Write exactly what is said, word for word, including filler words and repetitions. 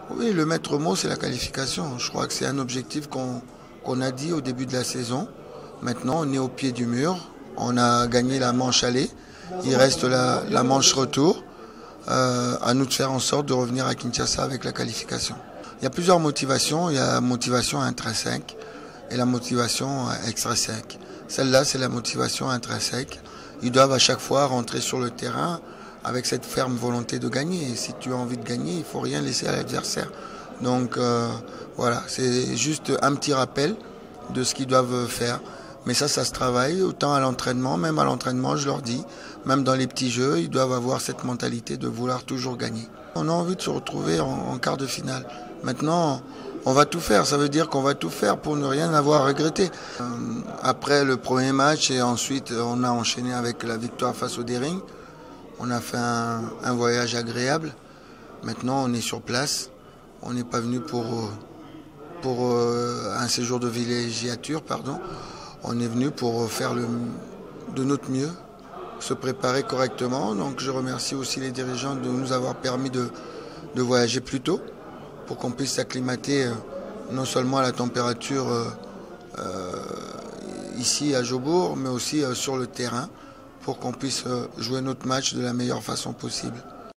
Oui, le maître mot, c'est la qualification. Je crois que c'est un objectif qu'on qu'on a dit au début de la saison. Maintenant, on est au pied du mur. On a gagné la manche aller. Il reste la, la manche retour. Euh, à nous de faire en sorte de revenir à Kinshasa avec la qualification. Il y a plusieurs motivations. Il y a la motivation intrinsèque et la motivation extrinsèque. Celle-là, c'est la motivation intrinsèque. Ils doivent à chaque fois rentrer sur le terrain avec cette ferme volonté de gagner. Et si tu as envie de gagner, il ne faut rien laisser à l'adversaire. Donc euh, voilà, c'est juste un petit rappel de ce qu'ils doivent faire. Mais ça, ça se travaille autant à l'entraînement, même à l'entraînement, je leur dis, même dans les petits jeux, ils doivent avoir cette mentalité de vouloir toujours gagner. On a envie de se retrouver en, en quart de finale. Maintenant, on va tout faire, ça veut dire qu'on va tout faire pour ne rien avoir à regretter. Euh, après le premier match et ensuite on a enchaîné avec la victoire face au Daring. On a fait un, un voyage agréable. Maintenant, on est sur place. On n'est pas venu pour, pour euh, un séjour de villégiature, pardon. On est venu pour faire le, de notre mieux, se préparer correctement. Donc, je remercie aussi les dirigeants de nous avoir permis de, de voyager plus tôt pour qu'on puisse s'acclimater euh, non seulement à la température euh, euh, ici à Jobourg, mais aussi euh, sur le terrain, pour qu'on puisse jouer notre match de la meilleure façon possible.